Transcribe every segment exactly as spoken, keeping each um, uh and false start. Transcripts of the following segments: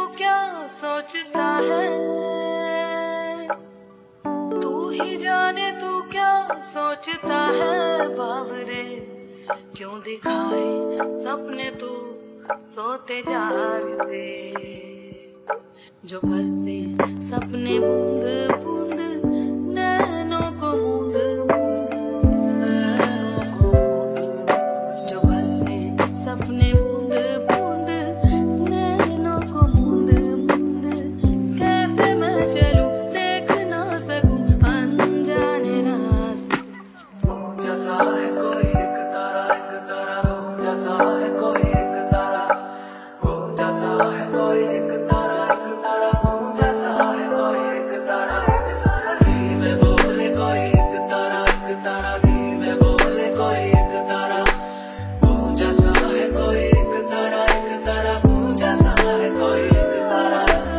क्या सोचता है, तू ही जाने तू क्या सोचता है। बावरे क्यों दिखाए सपने तू सोते जागते, जो बरसे सपने बूंद बूंद नैनों को मूंद मूंद, जो बरसे सपने बूंद बूंद नैनों को मूंद मूंद। कैसे मैं चलूं देख ना सकूं अनजाने रास्ते। जैसा है कोई एक तारा, एक तारा हो जैसा है कोई एक तारा, हो जैसा है कोई एक तारा, एक तारा हो जैसा है कोई एक तारा। धीमे बोले कोई एक तारा, एक तारा धीमे बोले कोई एक तारा, हो जैसा है कोई एक तारा, एक तारा हो जैसा है कोई एक तारा।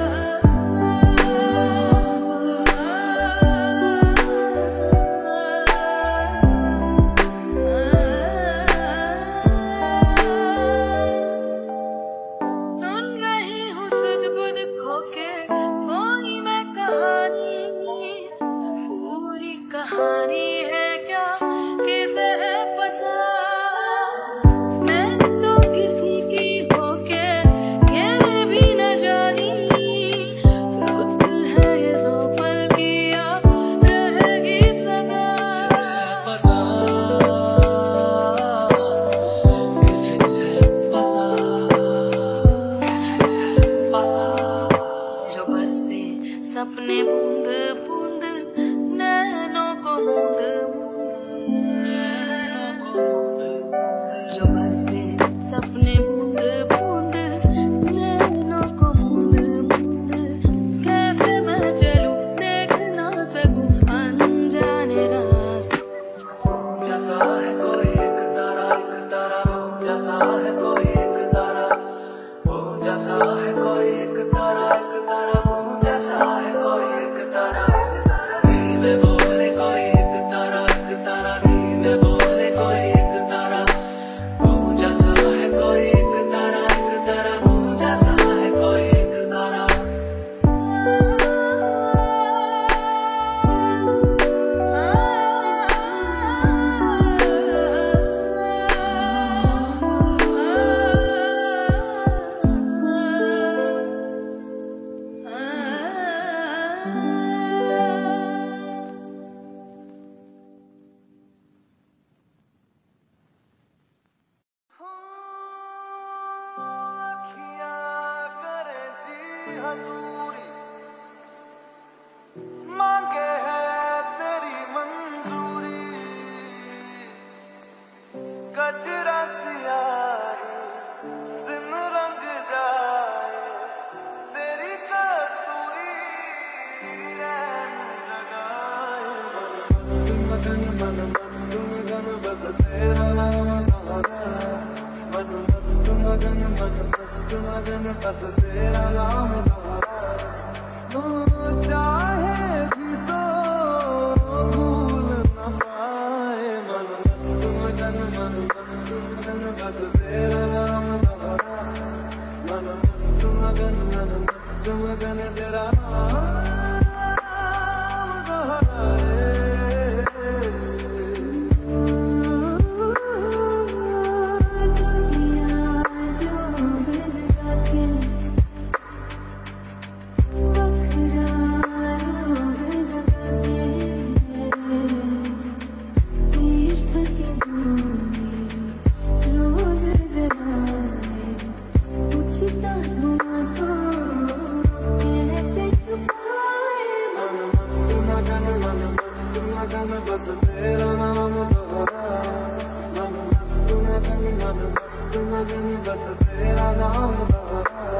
सुन रही हूँ सुध बुध खोके कोई मैं कहानी, पूरी कहानी है क्या किसे है पता। मैं तो किसी की होके ये भी न जानी, रुत है ये दो पल की या रहेगी सदा। पता इसे है पता, जो बरसे सपने बूंद बूंद नैनों को मूंद मूंद, जो बरसे सपने बूंद बूंद नैनों को मूंद मूंद। कैसे मैं चलूं देख ना सकूं अनजाने रास्ते। जैसा है कोई एक तारा, एक तारा हो जैसा है कोई एक तारा, हो जैसा है कोई एक तारा, एक तारा हो जैसा है कोई एक तारा। धीमे बोले कोई एक तारा, एक तारा धीमे बोले कोई एक तारा, हो जैसा है कोई एक तारा, एक तारा हो जैसा है कोई एक तारा। मांगे है तेरी मंजूरी, गजरा सियाही दिन रंग जाए, तेरी कस्तूरी रैन लगाए। मन मस्त मगन बस तेरा नाम दोहरा, मन मस्त मगन मन मस्त मगन बस तेरा नाम दोहरा। चाहे भी तो भूल न पाए, मन मस्त मगन मन मस्त मगन बस तेरा नाम दोहरा, मन मस्त मगन मन मस्त मगन तेरा नाम दोहराए। बस तेरा नाम दोहरा, मन मस्त मगन मन मस्त मगन बस तेरा नाम दोहरा।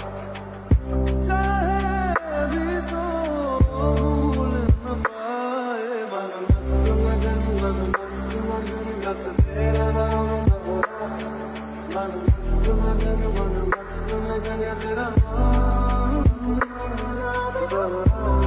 चाहे भी तो भूल न पाए, मन मस्त मगन मन मस्त मगन बस तेरा नाम दोहरा, मन मस्त मगन मन मस्त मगन तेरा नाम दोहरा।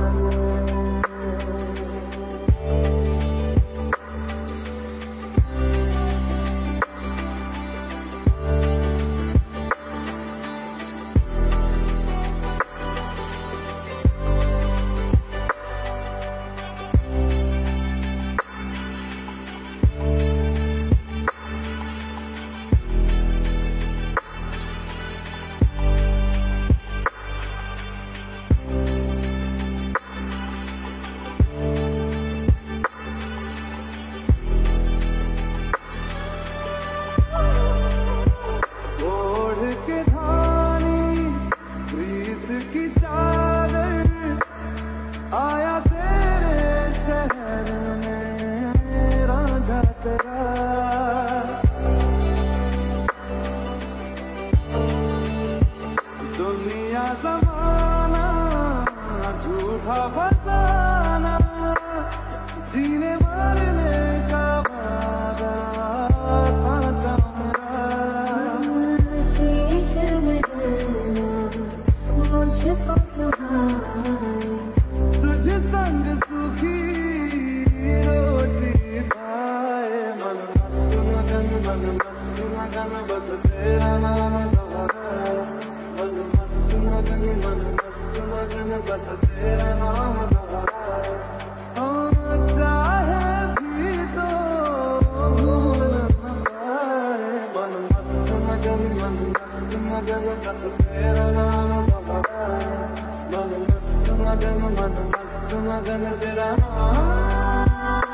दुनिया ज़माना झूठा फसाना, जीने मरने का वादा साचा मेरा। शीश में मुझको सुहाए, तुझ संग सुखी रोटी खाए। मन मस्त मगन मन मस्त मगन बस तेरा नाम दोहराए। मन मस्त मगन मन मस्त मगन बस तेरा नाम दोहराए। चाहे भी तो भूल न पाए। मन मस्त मगन मन मस्त मगन बस तेरा नाम दोहराए। मन मस्त मगन मन मस्त मगन तेरा नाम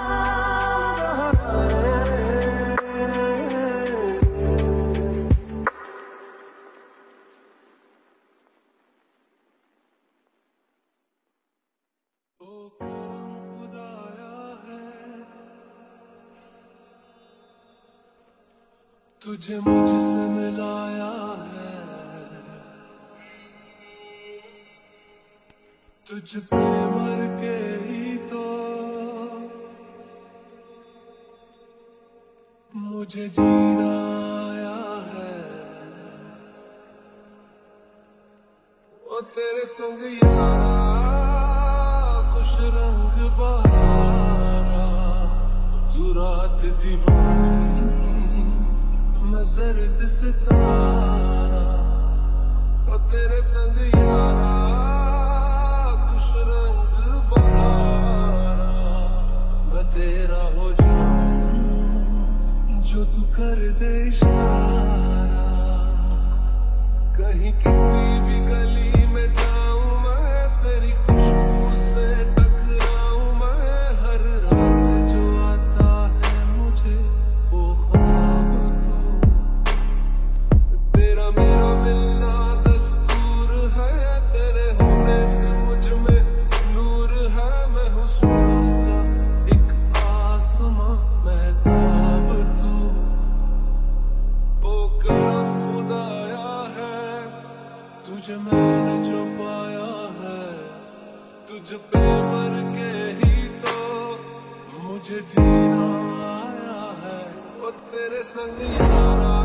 दोहराए। तुझे मुझसे मिलाया है, तुझ पे मर के ही तो मुझे जीना आया है। वो तेरे संग यारा कुछ रंग बहारा, तू रात दीवानी मैं जर्द सितारा। और तेरे संग यारा कुछ रंग बहारा, मैं तेरा हो जाऊं जो तू कर दे इशारा। कहीं किसी भी गली में जाऊं मैं, तेरी खुशबू से टकराऊं मैं। हर रात जो आता है मुझे वो ख्वाब तेरा मेरा मिलना दस्तूर है। तेरे होने से मुझ में नूर है। मैं हूँ सोना सा एक आसमां महताब तू। ओ करम खुदाया है, तुझे मैंने जो पाया है। तुझ पे मर के ही तो मुझे जीना आया है। ओ तेरे संग यारा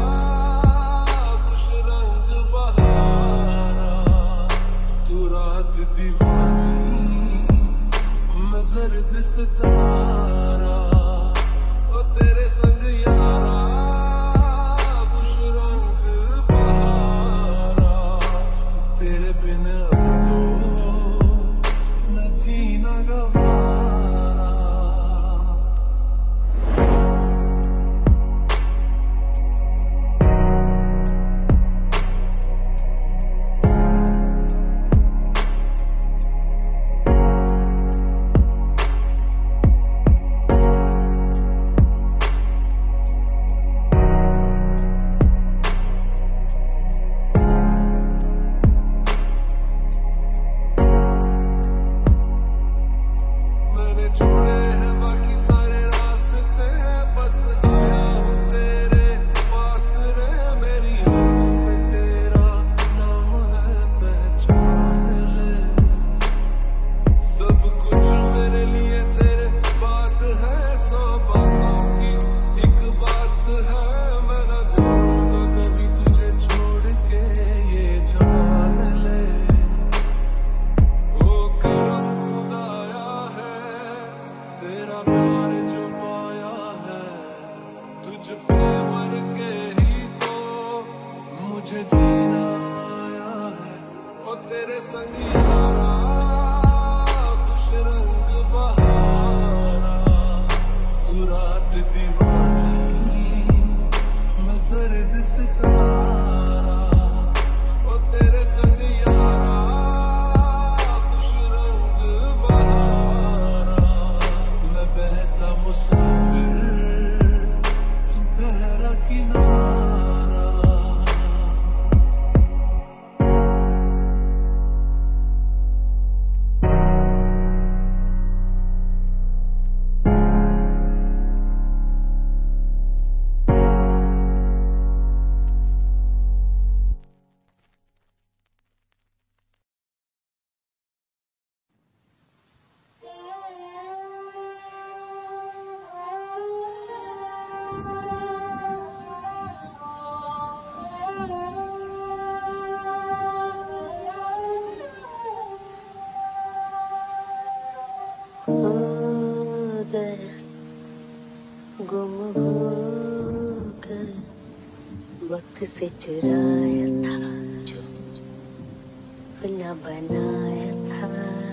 रंग बहारा, तू रात दीवानी मैं जर्द सितारा। ओ तेरे संग यारा कुछ रंग बहारा, तेरे बिन अब तो न जीना गवारा। गुम हो गए, वक्त से चुराया था जो न बनाया था।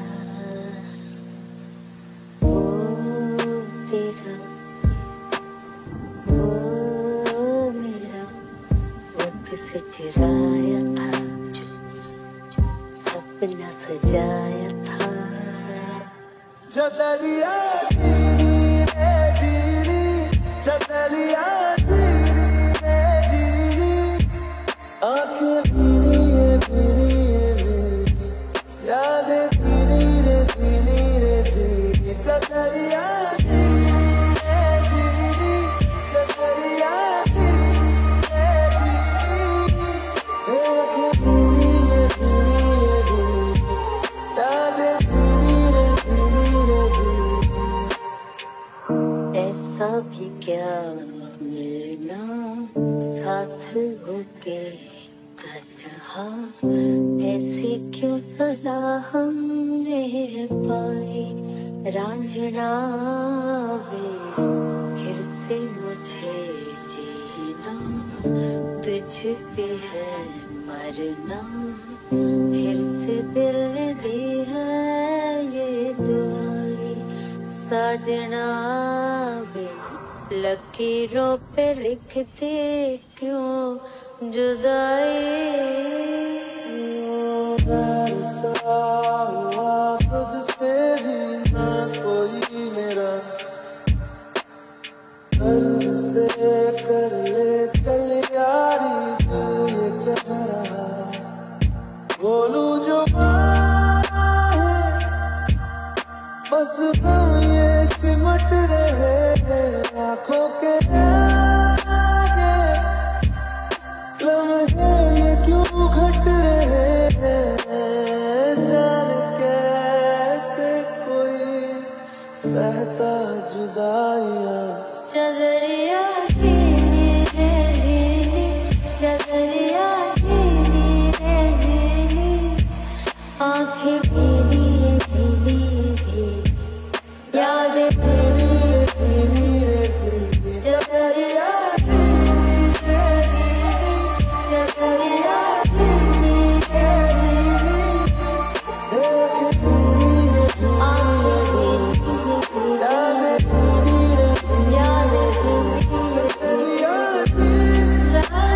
वो तेरा वो मेरा, वक्त से चुराया था जो सपना सजाया था। चदरिया जीनी रे जीनी, चदरिया जीनी रे जीनी, आंखें भीनी रे भीनी रे भीनी, यादें भीनी रे भीनी रे जीनी। चदरिया जीनी रे जीनी, चदरिया जीनी रे जीनी, आंखें भीनी रे भीनी रे भीनी, यादें भीनी रे भीनी रे जीनी। ऐसा भी क्या मिलना साथ होके तन्हा, ऐसी क्यों सजा हमने पाई। रांझना वे फिर से मुझे जीना, तुझ पे है मरना, फिर से दिल ने दी है ये दुआई। साजना वे लकीरों पे लिखते क्यों जुदाई। सा हुआ तुझसे भी ना कोई मेरा, दर्द से कर ले चल यारी, दिल ये क्या रहा। बोलूं जो है बस हम ये सिमट रहे हैं आँखों के आगे, लम्हे ये क्यों घट रहे हैं। जान कैसे कोई सहता जुदाइयाँ। चदरिया जीनी रे जीनी, चदरिया जीनी रे जीनी, आंखें भीनी रे भीनी भीनी, यादें भीनी रे भीनी रे भीनी। चदरिया जीनी रे जीनी, चदरिया जीनी रे जीनी, आँखें भीनी रे भीनी, आंखें भीनी भीनी, यादें भीनी रे भीनी। यादें भीनी रे भीनी। चदरिया जीनी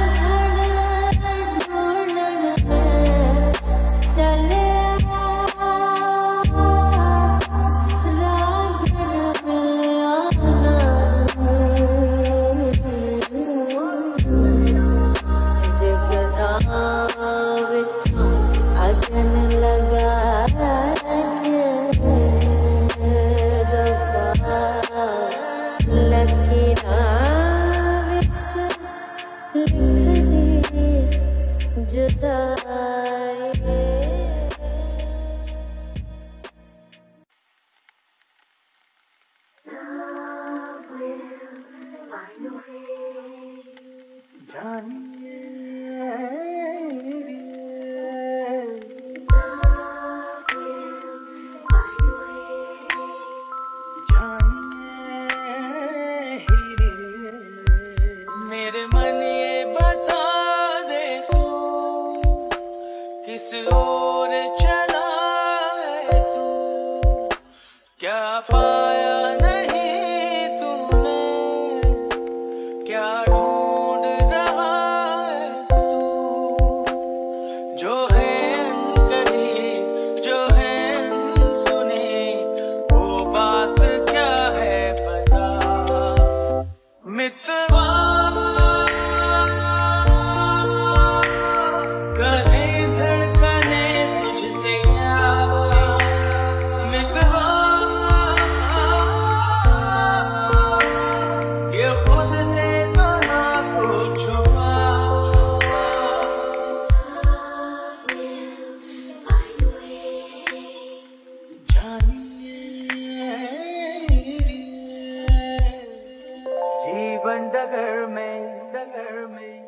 चले अगन लगा लकीरा विच लिखनी जुदाई। मेरे मन ये बता दे तू किस ओर चला है तू, क्या पाया नहीं तूने, क्या ढूंढ रहा है तू। जो है अनकही जो है अनसुनी, वो बात क्या है पता। मितवा कहे धड़कने तुझसे क्या, मितवा ये खुद से तो ना पूछो। जीवन डगर में डगर में,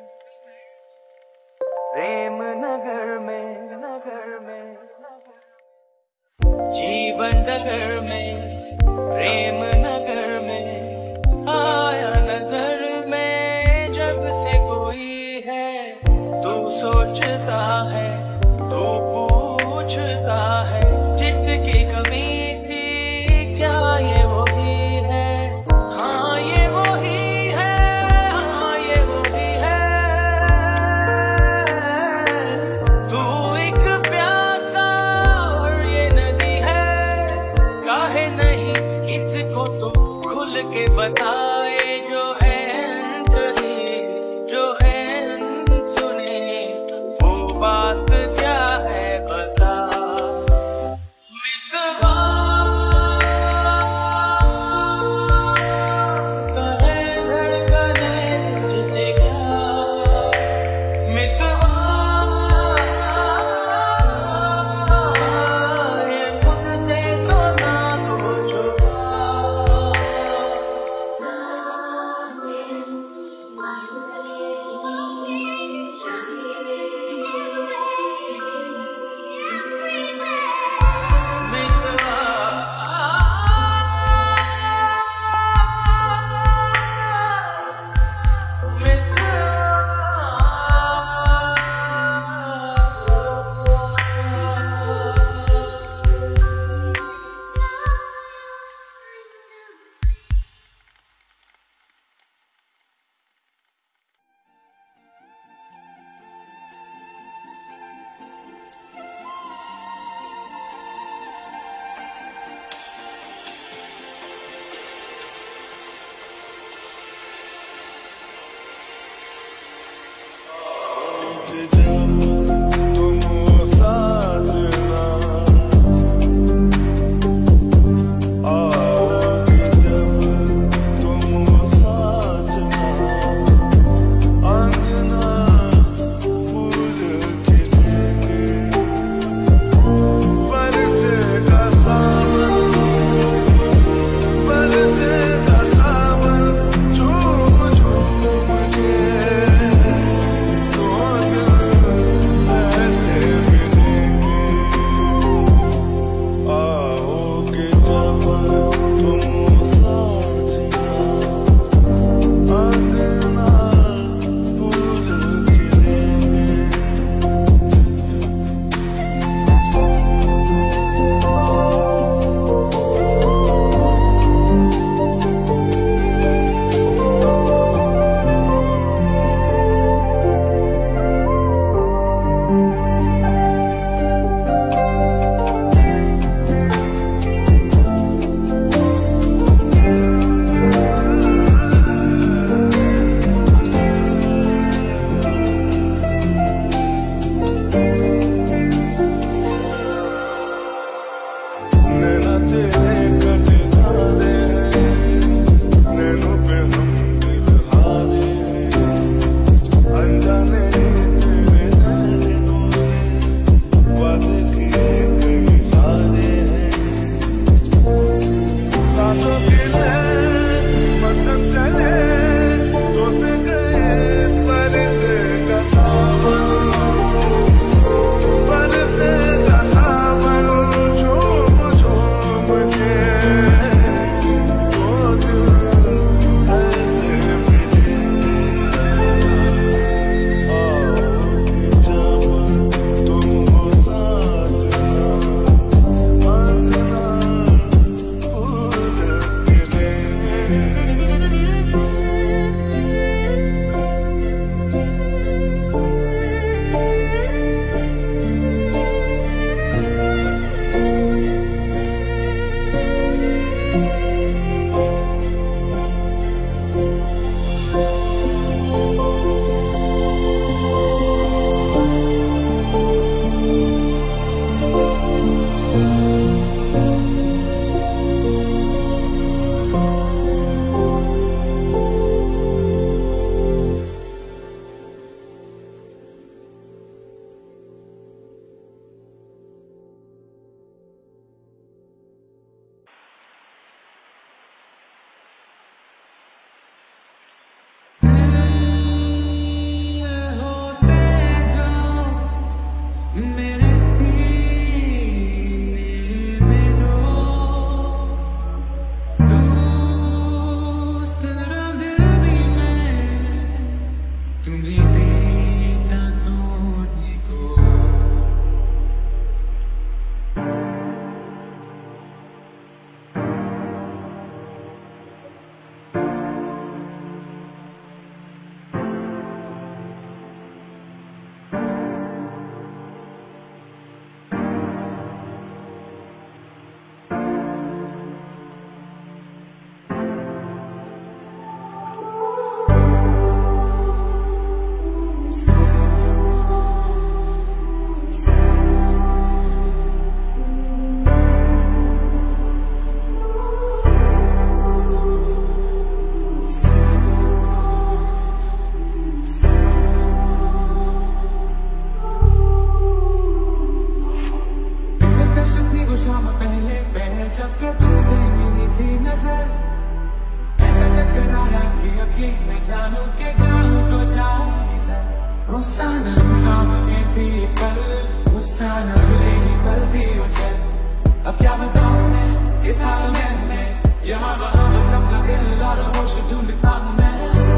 प्रेम नगर में नगर में, जीवन डगर में प्रेम नगर में आया बताए जो है कही, जो है सुने, वो बात क्या है बता। मितवा कहे धड़कने तुझसे क्या, मितवा ये खुद से तो ना हो छुपा। गुस्सा न सामने थी पल, गुस्सा न अगले ही पल थी उछल। अब क्या बताऊं मैं इस हाल में मैं, यहाँ वहाँ बस अपना दिल और होश ढूंढता हूँ मैं।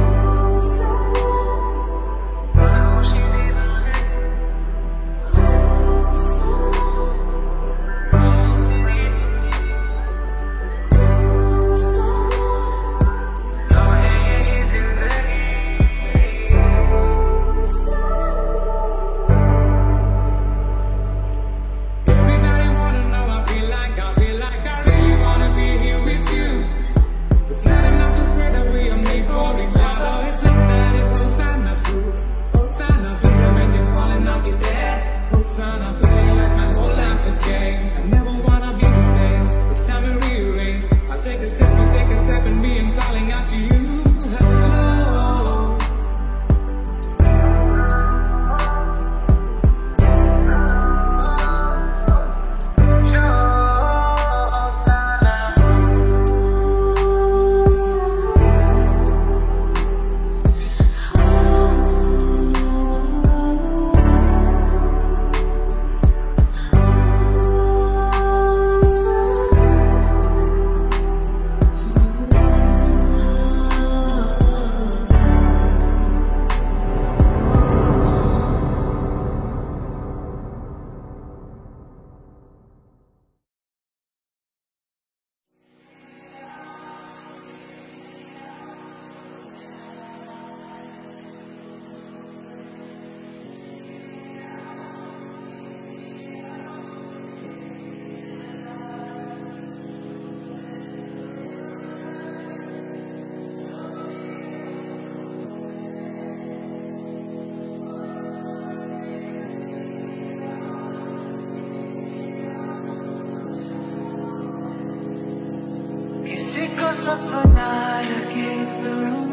किसी को सपना लगे तुम,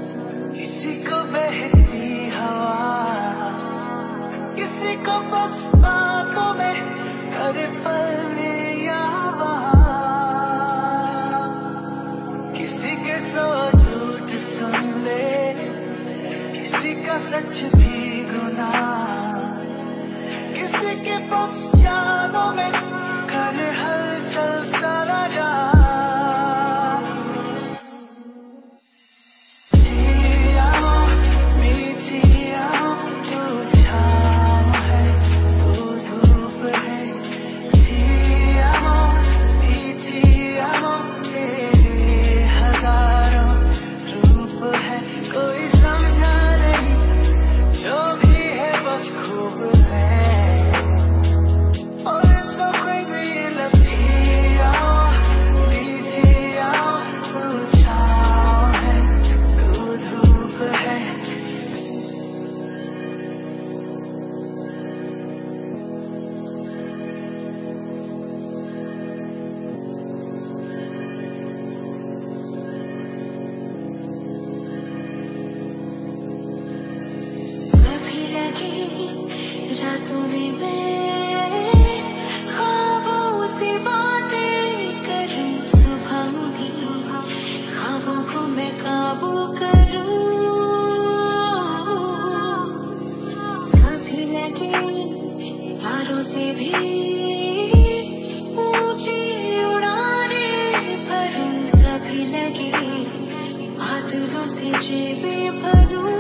किसी को बहती हवा, किसी को बस बातों में हर पल में यहाँ वहाँ, किसी के सौ झूठ सुन ले, किसी का सच भी गुनाह, किसी के बस यादों में कर हलचल सारा जहां। रातों में मैं ख्वाबों से बातें करूं, सुबह भी ख्वाबों को मैं काबू करूं। कभी लगे तारों से भी ऊंची उड़ाने भरूं, कभी लगे बादलों से जेबें भरूं।